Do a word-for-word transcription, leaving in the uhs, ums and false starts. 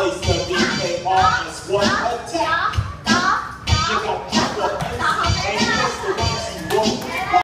place the B K R S one attack. You got